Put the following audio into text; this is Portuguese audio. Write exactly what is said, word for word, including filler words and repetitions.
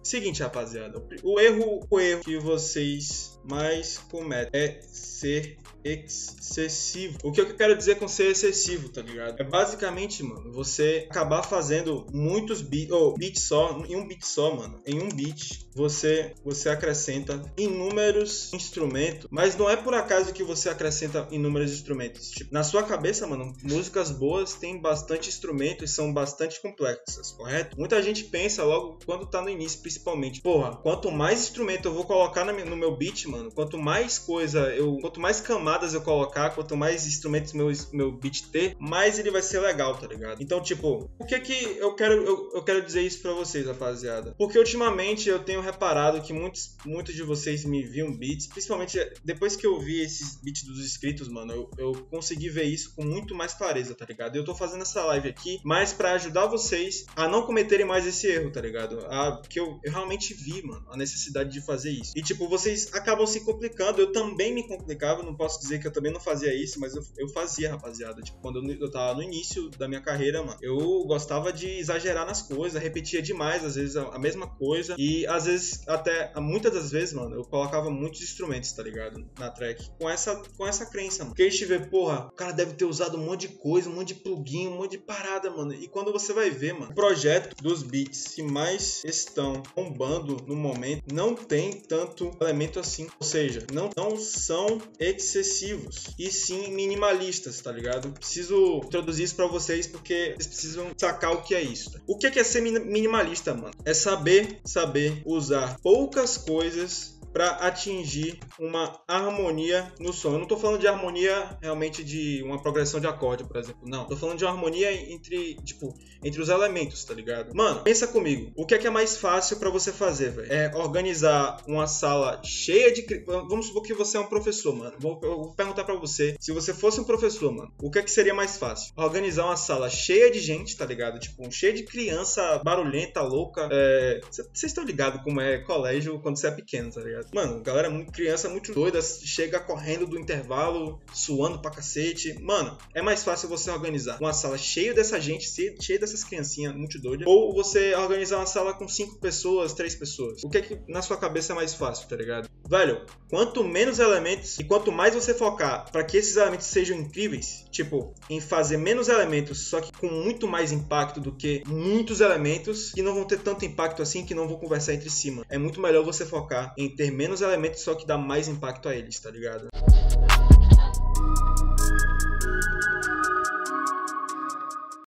Seguinte, rapaziada. O erro, o erro que vocês mais cometem é ser excessivo. O que eu quero dizer com ser excessivo, tá ligado? É basicamente, mano, você acabar fazendo muitos beats, ou oh, beat só, em um beat só, mano. Em um beat, você, você acrescenta inúmeros instrumentos, mas não é por acaso que você acrescenta inúmeros instrumentos. Tipo, na sua cabeça, mano, músicas boas têm bastante instrumento e são bastante complexas, correto? Muita gente pensa logo quando tá no início, principalmente, porra, quanto mais instrumento eu vou colocar no meu beat, mano, quanto mais coisa eu, quanto mais camadas eu colocar, quanto mais instrumentos meu, meu beat ter, mais ele vai ser legal, tá ligado? Então, tipo, por que que eu quero, eu, eu quero dizer isso pra vocês, rapaziada? Porque ultimamente eu tenho reparado que muitos, muitos de vocês me enviam beats, principalmente depois que eu vi esses beats dos inscritos, mano, eu, eu consegui ver isso com muito mais clareza, tá ligado? Eu tô fazendo essa live aqui mais pra ajudar vocês a não cometerem mais esse erro, tá ligado? A, que eu, eu realmente vi, mano, a necessidade de fazer isso. E, tipo, vocês acabam se complicando, eu também me complicava, não posso dizer que eu também não fazia isso, mas eu, eu fazia, rapaziada. Tipo, quando eu, eu tava no início da minha carreira, mano, eu gostava de exagerar nas coisas, repetia demais, às vezes, a, a mesma coisa. E, às vezes, até, muitas das vezes, mano, eu colocava muitos instrumentos, tá ligado? Na track. Com essa, com essa crença, mano. Porque a gente vê, porra, o cara deve ter usado um monte de coisa, um monte de plugin, um monte de parada, mano. E quando você vai ver, mano, o projeto dos beats que mais estão bombando no momento não tem tanto elemento assim. Ou seja, não, não são excessivos, e sim minimalistas, tá ligado? Preciso introduzir isso pra vocês porque vocês precisam sacar o que é isso. Tá? O que é ser minimalista, mano? É saber, saber usar poucas coisas para atingir uma harmonia no som. Eu não tô falando de harmonia realmente de uma progressão de acorde, por exemplo. Não. Tô falando de uma harmonia entre, tipo, entre os elementos, tá ligado? Mano, pensa comigo. O que é que é mais fácil para você fazer, velho? É organizar uma sala cheia de... Vamos supor que você é um professor, mano. Vou, eu vou perguntar para você. Se você fosse um professor, mano, o que é que seria mais fácil? Organizar uma sala cheia de gente, tá ligado? Tipo, cheia de criança barulhenta, louca. É... Vocês estão ligados como é colégio quando você é pequeno, tá ligado? Mano, galera, muito, criança muito doida, chega correndo do intervalo, suando pra cacete. Mano, é mais fácil você organizar uma sala cheia dessa gente, cheia dessas criancinhas muito doidas, ou você organizar uma sala com cinco pessoas, três pessoas. O que é que na sua cabeça é mais fácil, tá ligado? Velho, quanto menos elementos e quanto mais você focar pra que esses elementos sejam incríveis, tipo, em fazer menos elementos, só que com muito mais impacto do que muitos elementos que não vão ter tanto impacto assim, que não vão conversar entre si, mano. É muito melhor você focar em ter menos elementos, só que dá mais impacto a eles, tá ligado?